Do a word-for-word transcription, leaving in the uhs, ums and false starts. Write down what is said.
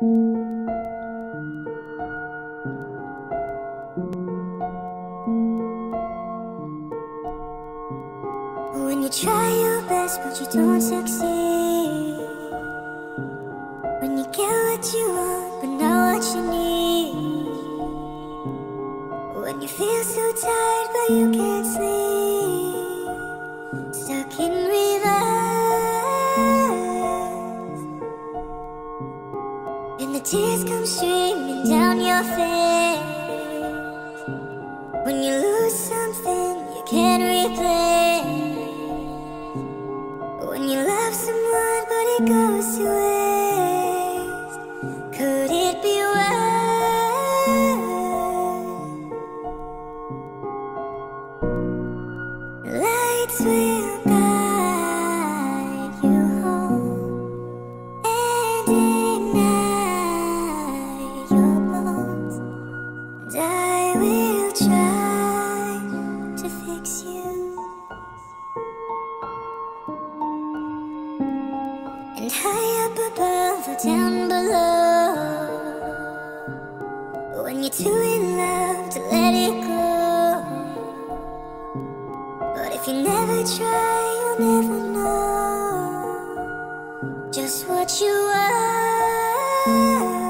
When you try your best but you don't succeed, when you get what you want but not what you need, when you feel so tired but you can't sleep, stuck in reverse, and the tears come streaming down your face, when you lose something you can't replace, when you love someone but it goes to waste. Could it be worse? Lights will guide you home and ignite your bones, and I will try to fix you. And high up above or down below, when you're too in love to let it go. But if you never try, you'll never know just what you are.